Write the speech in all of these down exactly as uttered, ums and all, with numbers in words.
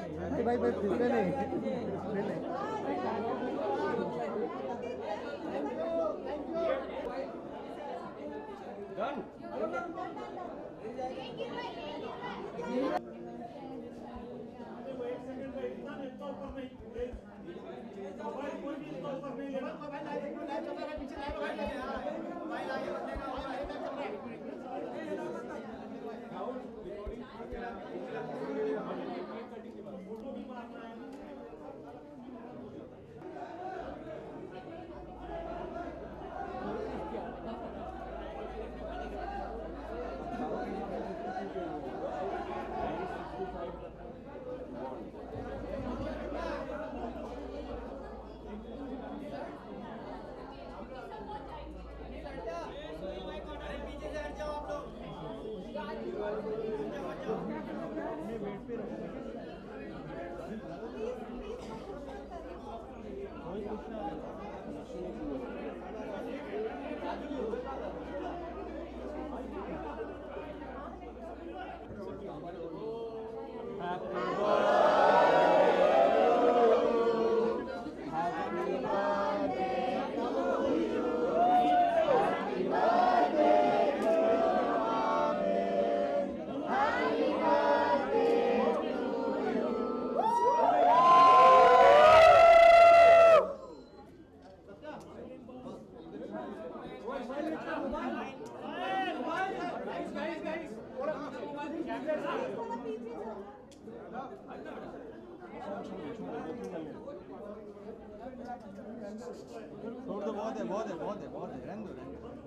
भाई भाई डिस्प्ले नहीं डिस्प्ले नहीं डन छोड़ दो बहुत है बहुत है बहुत है बहुत है रहने दो रहने दो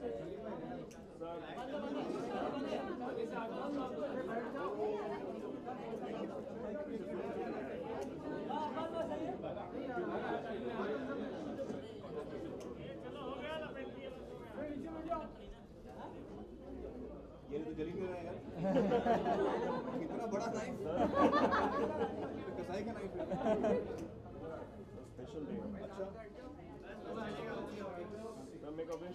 ये तो जली क्यों रहा है यार कितना बड़ा नाइफ कसाई का नाइफ है स्पेशल डे अच्छा मैं मेक अ विश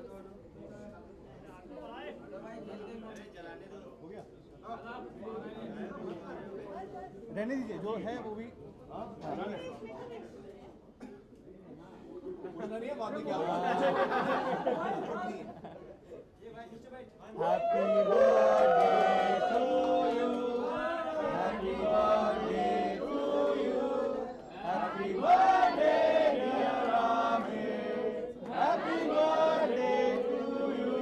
हो गया रहने दीजिए जो है वो भी पूछना नहीं है बाद में क्या Happy birthday to you. Happy birthday to you. Happy birthday dear Amit. Happy birthday to you.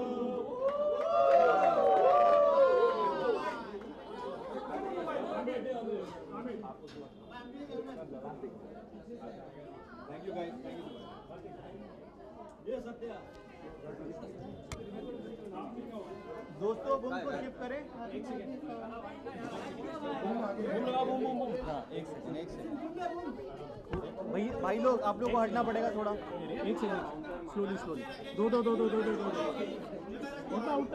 Thank you guys. Thank you. Yes, Satya. दोस्तों बूम को शिफ्ट करें एक सेकंड बूम लगा बूम बूम बूम हाँ एक सेकंड एक second भाई भाई लोग आप लोग को हटना पड़ेगा थोड़ा एक सेकंड स्लोली स्लोली दो दो दो दो दो दो दो उठा उठा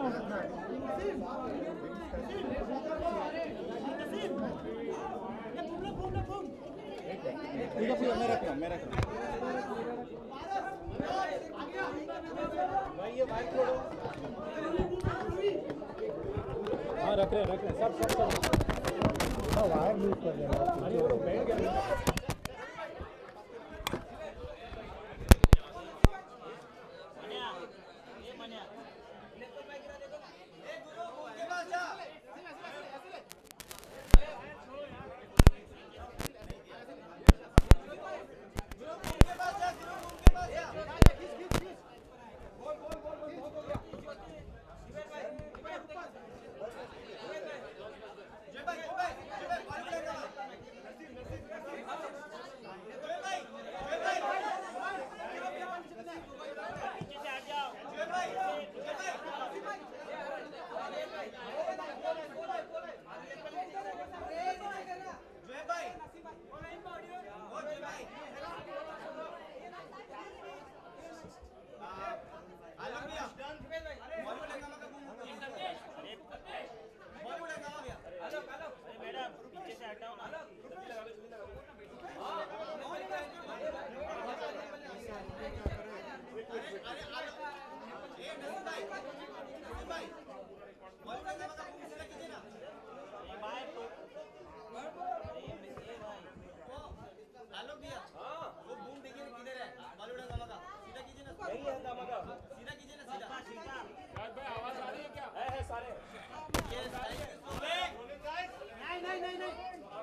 ठीक है फिर मैं रख रहा हूँ मैं रख रहा हूँ भाई ये बाइक छोड़ो हाँ रख रहे रख रहे सब सब सब हाँ वायर लूज कर देना अरे वो बैठ गया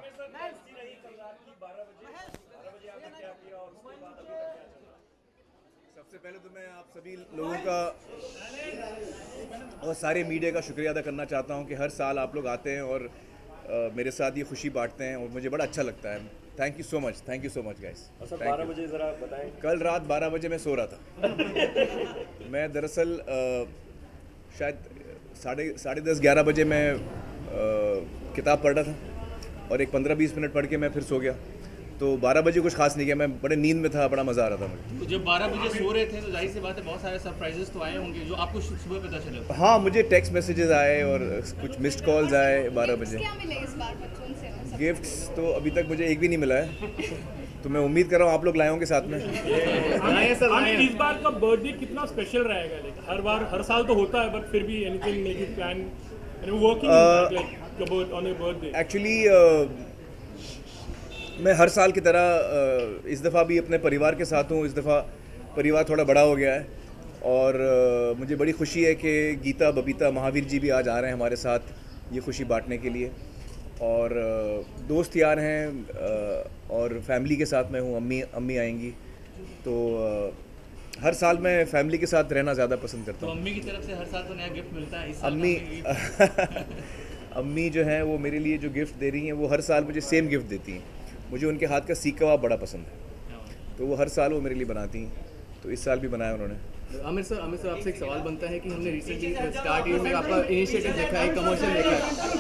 सबसे पहले तो मैं आप सभी लोगों का और सारे मीडिया का शुक्रिया अदा करना चाहता हूं कि हर साल आप लोग आते हैं और uh, मेरे साथ ये खुशी बांटते हैं और मुझे बड़ा अच्छा लगता है। Thank you so much, thank you so much guys. बारह बजे ज़रा बताएं। कल रात बारह बजे मैं सो रहा था। मैं दरअसल uh, शायद साढ़े साढ़े दस ग्यारह बजे मैं uh, किताब पढ़ रहा था और एक पंद्रह बीस मिनट पढ़ के मैं फिर सो गया। तो बारह बजे कुछ खास नहीं किया, मैं बड़े नींद में था, बड़ा मज़ा आ रहा था मुझे। तो जब बारह बजे सो रहे थे तो जाहिर सी बात है बहुत सारे सरप्राइजेस तो आए होंगे जो आपको सुबह पता चले। हाँ, मुझे टेक्स्ट मैसेजेस आए और कुछ मिस्ड कॉल्स आए बारह बजे। क्या मिले इस बार बच्चों से? गिफ्ट्स तो अभी तक मुझे एक भी नहीं मिला है, तो मैं उम्मीद कर रहा हूँ आप लोग लाए होंगे साथ में। आमिर, इस बार का बर्थडे कितना स्पेशल रहेगा? लाइक हर बार हर साल तो होता है बट फिर भी anything make it plan working like on your birthday? Actually मैं हर साल की तरह इस दफ़ा भी अपने परिवार के साथ हूँ। इस दफ़ा परिवार थोड़ा बड़ा हो गया है और मुझे बड़ी खुशी है कि गीता, बबीता, महावीर जी भी आज आ रहे हैं हमारे साथ ये खुशी बांटने के लिए। और दोस्त यार हैं और फैमिली के साथ मैं हूँ, अम्मी अम्मी आएंगी। तो हर साल मैं फैमिली के साथ रहना ज़्यादा पसंद करता हूँ। तो अम्मी की तरफ से हर साल तो नया गिफ्ट मिलता है, इस साल अम्मी अम्मी जो हैं वो मेरे लिए जो गिफ्ट दे रही हैं वो हर साल मुझे सेम गिफ्ट देती हैं। मुझे उनके हाथ का सीख कबाब बड़ा पसंद है, तो वो हर साल वो मेरे लिए बनाती हैं, तो इस साल भी बनाया उन्होंने। आमिर सर, आमिर सर आपसे एक सवाल बनता है कि हमने रिसेंटली स्टार्ट ईयर में आपका इनिशिएटिव देखा है, कमर्शियल देखा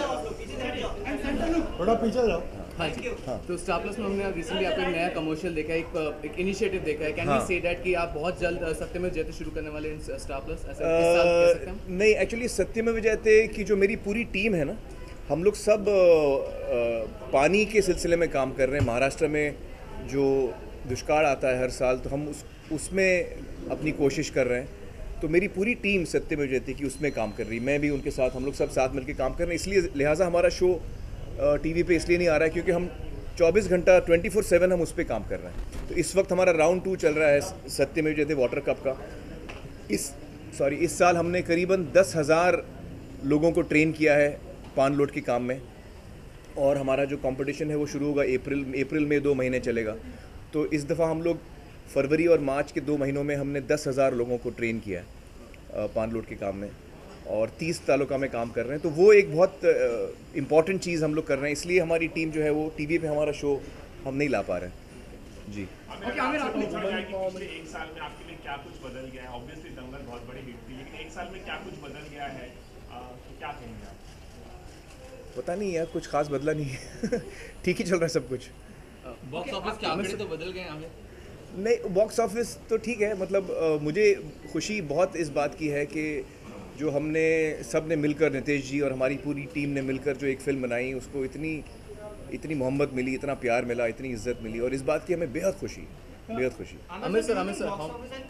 है। थोड़ा पीछे जाओ। हाँ जी, तो स्टार प्लस में हमने रिसेंटली आपका एक नया कमर्शियल देखा है, एक एक इनिशिएटिव देखा है। कैन वी से दैट कि आप बहुत जल्द सत्यमेव जयते शुरू करने वाले हैं स्टार प्लस? ऐसा इस साल कह सकते हैं हम? नहीं, एक्चुअली सत्यमेव जयते की जो मेरी पूरी टीम है ना, हम लोग सब आ, पानी के सिलसिले में काम कर रहे हैं। महाराष्ट्र में जो दुष्काल आता है हर साल, तो हम उस उसमें अपनी कोशिश कर रहे हैं। तो मेरी पूरी टीम सत्यमेव जयते की उसमें काम कर रही है, मैं भी उनके साथ, हम लोग सब साथ मिलकर काम कर रहे हैं। इसलिए लिहाजा हमारा शो टीवी पे इसलिए नहीं आ रहा है क्योंकि हम चौबीस घंटा ट्वेंटी फोर सेवन हम उस पर काम कर रहे हैं। तो इस वक्त हमारा राउंड टू चल रहा है सत्यमेव जयते वाटर कप का। इस सॉरी इस साल हमने करीबन दस हज़ार लोगों को ट्रेन किया है पान लोड के काम में, और हमारा जो कंपटीशन है वो शुरू होगा अप्रैल अप्रैल में, दो महीने चलेगा। तो इस दफ़ा हम लोग फरवरी और मार्च के दो महीनों में हमने दस हज़ार लोगों को ट्रेन किया है पान लोड के काम में, और तीस तालुका में काम कर रहे हैं। तो वो एक बहुत इम्पॉर्टेंट चीज़ हम लोग कर रहे हैं, इसलिए हमारी टीम जो है वो टीवी पे हमारा शो हम नहीं ला पा रहे हैं जी। ओके आमिर, आपने बताया कि पिछले एक साल में आपके लिए क्या कुछ बदल गया है? ऑब्वियसली दंगल बहुत बड़ी हिट थी, लेकिन एक साल में क्या कुछ बदल गया है, तो क्या कहेंगे आप? पता नहीं यार, कुछ खास बदला नहीं है। ठीक ही चल रहा है सब कुछ। बॉक्स ऑफिस के आंकड़े तो बदल गए आमिर? नहीं, बॉक्स ऑफिस तो ठीक है, मतलब आ, मुझे खुशी बहुत इस बात की है कि जो हमने सब ने मिलकर, नितेश जी और हमारी पूरी टीम ने मिलकर जो एक फ़िल्म बनाई, उसको इतनी इतनी मोहब्बत मिली, इतना प्यार मिला, इतनी इज्जत मिली, और इस बात की हमें बेहद खुशी, बेहद खुशी। Aamir sir, Aamir sir,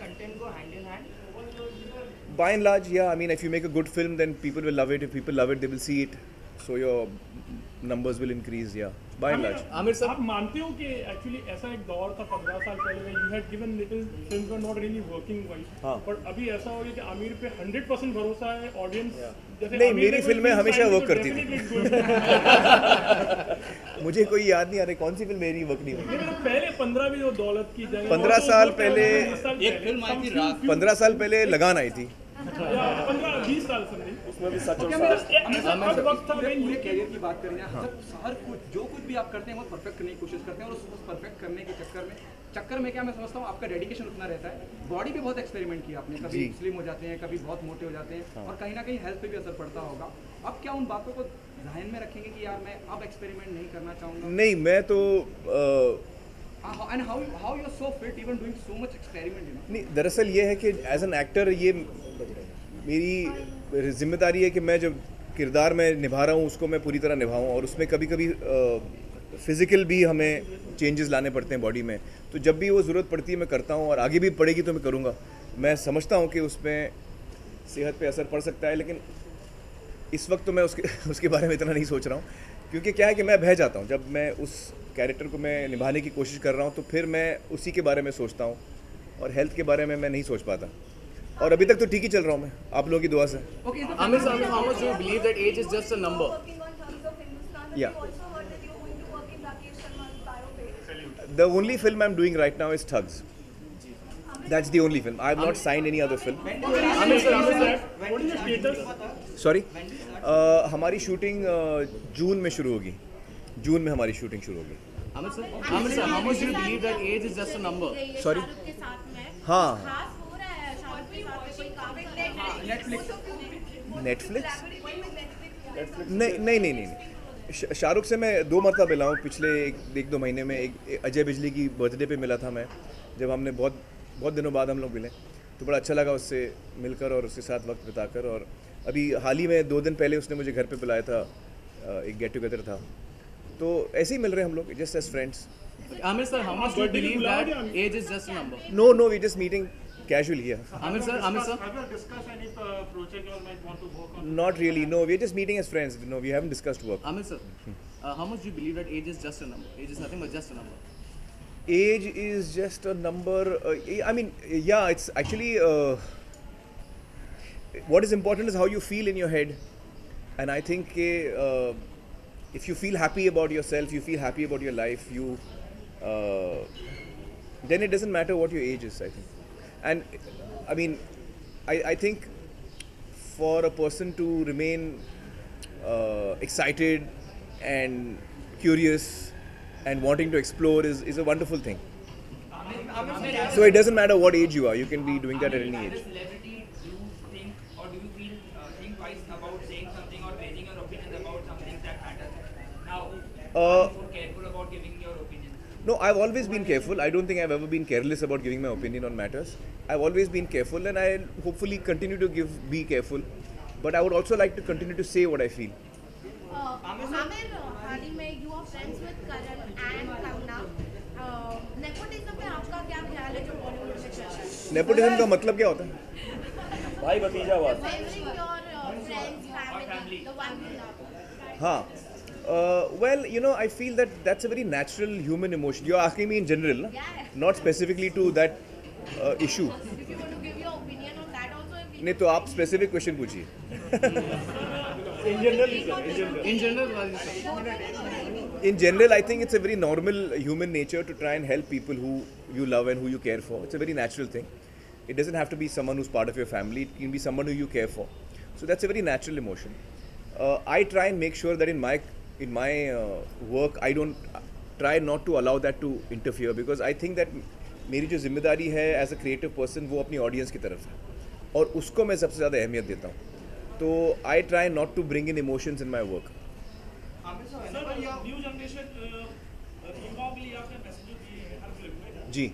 By and large, yeah, I mean, if you make a good film, then people will love it. If people love it, they will see it. So your numbers will increase, yeah. By and large. Aamir sir, आप मानते हो कि actually ऐसा एक दौर था पंद्रह साल पहले, you had given little films were not really working wise, हाँ। बट अभी ऐसा हो गया कि आमिर पे हंड्रेड परसेंट भरोसा है ऑडियंस। जैसे नहीं, आमिर मेरी ने कोई फिल्में film हमेशा sign work तो करती थी। definitely it will- मुझे कोई याद नहीं आ रही कौन सी फिल्म मेरी वर्क नहीं हुई। लेकिन पहले पंद्रह भी वो दौलत की जगह पंद्रह साल पहले एक फिल्म आई थी रात, पंद्रह साल पहले लगान आई थी। पंद्रह बीस साल से नहीं, उसमें भी सच और ऐसा हर वक्त था when पूरे you- कैरियर की बात करें ना, जब हर कुछ जो कुछ भी आप करते हैं वो परफेक्ट करने की कोशिश करते हैं, और उस परफेक्ट करने के चक्कर में चक्कर में क्या मैं समझता हूँ आपका डेडिकेशन उतना रहता है। बॉडी पे बहुत एक्सपेरिमेंट किया आपने, कभी स्लिम हो जाते हैं, कभी बहुत मोटे हो जाते हैं, और कहीं ना कहीं हेल्थ पे भी असर पड़ता होगा। अब क्या उन बातों को ध्यान में रखेंगे कि यार मैं अब एक्सपेरिमेंट नहीं करना चाहूँगा? नहीं, मैं तो आ, and how how you are so fit even doing so much experiment, you know? नहीं, दरअसल ये है कि एज एन एक्टर ये मेरी जिम्मेदारी है कि मैं जो किरदार में निभा रहा हूँ उसको मैं पूरी तरह निभाऊँ, और उसमें कभी कभी फिज़िकल भी हमें चेंजेस लाने पड़ते हैं बॉडी में। तो जब भी वो ज़रूरत पड़ती है मैं करता हूँ, और आगे भी पड़ेगी तो मैं करूँगा। मैं समझता हूँ कि उसमें सेहत पे असर पड़ सकता है, लेकिन इस वक्त तो मैं उसके उसके बारे में इतना नहीं सोच रहा हूँ, क्योंकि क्या है कि मैं बह जाता हूँ जब मैं उस कैरेक्टर को मैं निभाने की कोशिश कर रहा हूँ, तो फिर मैं उसी के बारे में सोचता हूँ, और हेल्थ के बारे में मैं नहीं सोच पाता। और अभी तक तो ठीक ही चल रहा हूँ मैं, आप लोगों की दुआ से। Okay, the Aamir sir, how much do you believe that age is just a number? Working on terms of Hindustan, Yeah. we also heard that you're going to work The only film I'm doing right now is Thugs. That's the only film. I have not signed any other film. Amir sir, Amir sir, what is the status? Sorry? Uh, हमारी shooting June में शुरू होगी. जून में हमारी shooting शुरू होगी. Amir sir, Amir sir, how much do you believe that age is just a number? Sorry? हाँ. Netflix? नहीं नहीं नहीं नहीं. शाहरुख से मैं दो मरतबा मिला हूँ पिछले एक, एक दो महीने में. एक अजय बिजली की बर्थडे पे मिला था मैं, जब हमने बहुत बहुत दिनों बाद हम लोग मिले, तो बड़ा अच्छा लगा उससे मिलकर और उसके साथ वक्त बिताकर. और अभी हाल ही में दो दिन पहले उसने मुझे घर पे बुलाया था, एक गेट टुगेदर था, तो ऐसे ही मिल रहे हैं हम लोग, just as friends. Amir sir, how much do you believe that age is just a number? No, no, we just meeting casually here. Amir sir, Amir sir. Have you discussed any uh, project you all might want to work on? Not really, no, we're just meeting as friends. No, we haven't discussed work. Amir sir, uh, how much do you believe that age is just a number? Age is nothing but just a number. Age is just a number. Uh, I mean, yeah, it's actually uh, what is important is how you feel in your head, and I think uh, if you feel happy about yourself, you feel happy about your life, you uh, then it doesn't matter what your age is, I think. And I mean, I, I think for a person to remain uh, excited and curious and wanting to explore is, is a wonderful thing. So it doesn't matter what age you are, you can be doing that at any age. Celebrity, do you think or do you feel uh, think twice about saying something or raising your opinions about something that matters? Now, Uh, are you more careful about giving your opinion? No, I've always been careful. I don't think I've ever been careless about giving my opinion on matters. I've always been careful, and I'll hopefully continue to give be careful. But I would also like to continue to say what I feel. Uh, Amir, हाल ही में you are friends with Karan and Kanna. Uh, nepotism पे आपका क्या ख्याल है जो बॉलीवुड में चल रहा है? Nepotism का मतलब क्या होता है? भाई भतीजा बात. Favoring your uh, friends, family, the one you love. हाँ. Uh, well, you know, I feel that that's a very natural human emotion. You're asking me in general, na? Yeah. Not specifically to that uh, issue. If you want to give your opinion on that also, if we नहीं तो आप specific question पूछिए. In general, in general. In general, Rajesh sir. In general, I think it's a very normal human nature to try and help people who you love and who you care for. It's a very natural thing. It doesn't have to be someone who's part of your family. It can be someone who you care for. So that's a very natural emotion. Uh, I try and make sure that in my in my uh, work, I don't try not to allow that to interfere, because I think that मेरी जो जिम्मेदारी है as a creative person वो अपनी audience की तरफ है, और उसको मैं सबसे ज़्यादा अहमियत देता हूँ. तो I try not to bring in emotions in my work. New generation revolve लिए आपने मैसेज दिए हैं हर फिल्म में जी.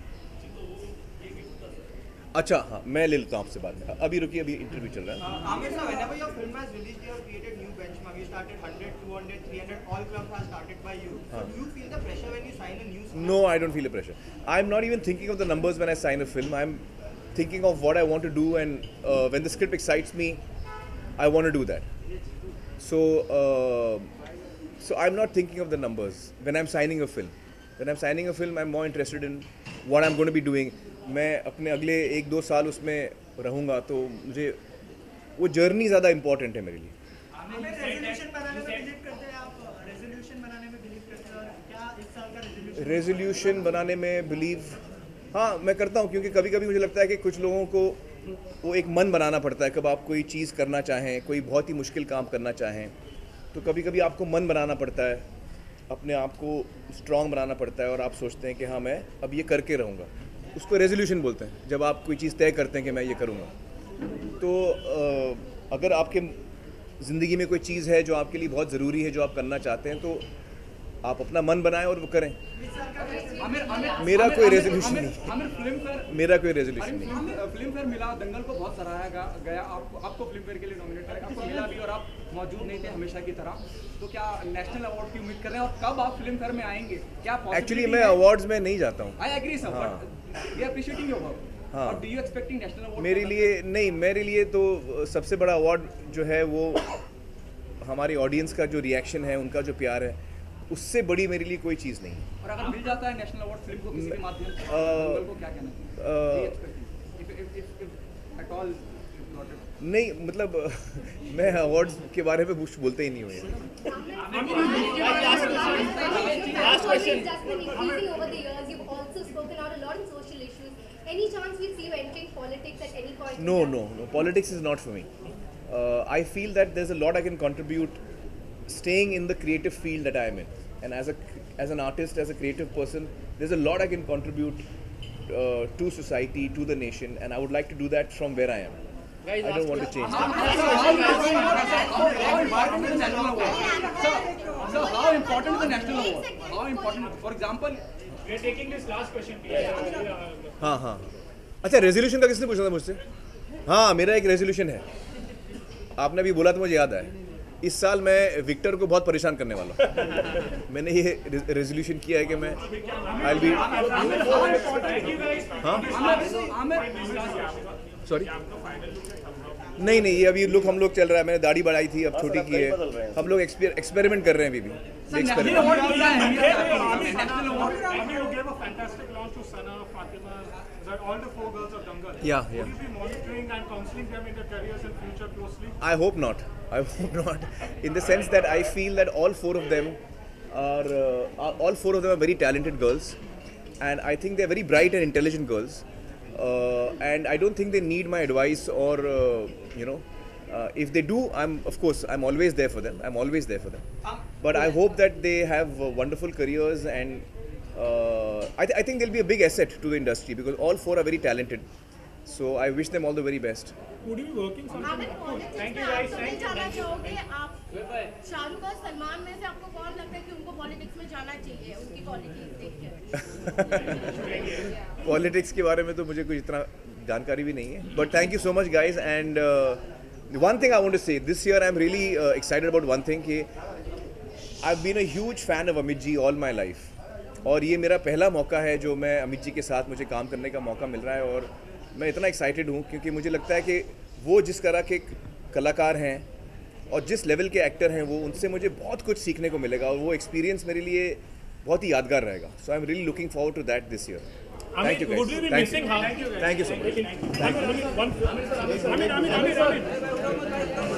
अच्छा हाँ, मैं ले लेता हूँ आपसे बाद में. अभी रुकिए, अभी इंटरव्यू चल रहा है. Amir sir, whenever your film has released, you have created new benchmark. You started one hundred, two hundred, three hundred. All clubs have started by you. So do you feel the pressure when you sign a new script? No, I don't feel the pressure. I'm not even thinking of the numbers when I sign a film. I'm thinking of what I want to do, and uh, when the script excites me, I want to do that. So, uh, so I'm not thinking of the numbers when I'm signing a film. When I'm signing a film, I'm more interested in what I'm going to be doing. मैं अपने अगले एक दो साल उसमें रहूँगा, तो मुझे वो जर्नी ज़्यादा इम्पोर्टेंट है मेरे लिए. रेजोल्यूशन बनाने में बिलीव करते हैं आप? रेजोल्यूशन बनाने में बिलीव करते हैं, और क्या इस साल का रेजोल्यूशन? रेजोल्यूशन बनाने में बिलीव, हाँ मैं करता हूँ, क्योंकि कभी कभी मुझे लगता है कि कुछ लोगों को वो एक मन बनाना पड़ता है. कब आप कोई चीज़ करना चाहें, कोई बहुत ही मुश्किल काम करना चाहें, तो कभी कभी आपको मन बनाना पड़ता है, अपने आप को स्ट्रॉन्ग बनाना पड़ता है, और आप सोचते हैं कि हाँ मैं अब ये करके रहूँगा. उसको रेजोल्यूशन बोलते हैं, जब आप कोई चीज़ तय करते हैं कि मैं ये करूँगा. तो आ, अगर आपके ज़िंदगी में कोई चीज़ है जो आपके लिए बहुत ज़रूरी है, जो आप करना चाहते हैं, तो आप अपना मन बनाएं और वो करें. आमिर, आमिर, मेरा आमिर, कोई आमिर, रेजोल्यूशन आमिर, नहीं. आमिर फिल्म फेयर मेरा कोई रेजोल्यूशन नहीं. फिल्म फिल्म फेयर मिला, दंगल को बहुत सराहा गा- गया. आपको आपको फिल्म फेयर के लिए नॉमिनेट करा, आपको मिला भी, और आप मौजूद नहीं थे हमेशा की तरह. तो क्या नेशनल अवार्ड की उम्मीद कर रहे हैं, और कब आप फिल्म फेयर में आएंगे? क्या एक्चुअली मैं अवार्ड्स में नहीं जाता हूँ. I agree sir, but we are appreciating your work. हाँ. और do you expecting national award? मेरे लिए नहीं, मेरे लिए तो सबसे बड़ा अवार्ड जो है वो हमारी ऑडियंस का जो रिएक्शन है, उनका जो प्यार है, उससे बड़ी मेरे लिए कोई चीज़ नहीं. और अगर मिल जाता है नेशनल अवार्ड फिल्म को किसी के माध्यम से, अ, दंगल को क्या कहना चाहिए? नहीं, मतलब मैं अवार्ड्स के बारे में कुछ बोलते ही नहीं हूँ. question. just been increasing over the years. You've also spoken out a lot on social issues. Any chance we'll see you entering politics at any point? No, no, no. Politics is not for me. Uh, I feel that there's a lot I can contribute staying in the creative field that I am in. And as a as an artist, as a creative person, there's a lot I can contribute uh, to society, to the nation, and I would like to do that from where I am. Guys, I don't want to change. So how important is the national award? How important? For example, We are taking this last question. हाँ हाँ अच्छा, resolution का किसने पूछा था मुझसे? हाँ, मेरा एक रेजोल्यूशन है, आपने अभी बोला तो मुझे याद है। इस साल मैं विक्टर को बहुत परेशान करने वाला हूँ। मैंने ये रेजोल्यूशन किया है कि मैं I'll be हाँ सॉरी नहीं नहीं, ये अभी लुक हम लोग चल रहा है, मैंने दाढ़ी बढ़ाई थी, अब छोटी की है, हम लोग एक्सपेरिमेंट कर रहे हैं अभी भी। Yeah, yeah. Will you be monitoring and counseling them in their careers and future closely? I hope not. I hope not. In the sense that I feel that all four of them are, uh, are all four of them are very talented girls, and I think they're very bright and intelligent girls. Uh, and I don't think they need my advice or uh, you know. Uh, if they do, I'm of course I'm always there for them. I'm always there for them. But I hope that they have uh, wonderful careers, and uh, I, th- I think they'll be a big asset to the industry because all four are very talented. So I wish them all the very best. Would you be working something? Aamir, politics में आप तो नहीं जाना चाहोगे? आप शाहरुख और सलमान में से आपको कौन लगता है कि उनको पॉलिटिक्स में जाना चाहिए उनकी क्वालिटीज देख के? पॉलिटिक्स के बारे में तो मुझे कुछ इतना जानकारी भी नहीं है, but thank you so much guys. And one thing I want to say, this year I am really excited about one thing कि I have been a huge fan of Amit ji all my life, और ये मेरा पहला मौका है जो मैं अमित जी के साथ मुझे काम करने का मौका मिल रहा है, और मैं इतना एक्साइटेड हूँ क्योंकि मुझे लगता है कि वो जिस तरह के कलाकार हैं और जिस लेवल के एक्टर हैं वो, उनसे मुझे बहुत कुछ सीखने को मिलेगा, और वो एक्सपीरियंस मेरे लिए बहुत ही यादगार रहेगा. So I am really looking forward to that this year. Thank you guys. Would you be Thank missing you. how? Thank you so much. Thank you. One, Amir, Amir, Amir, Amir.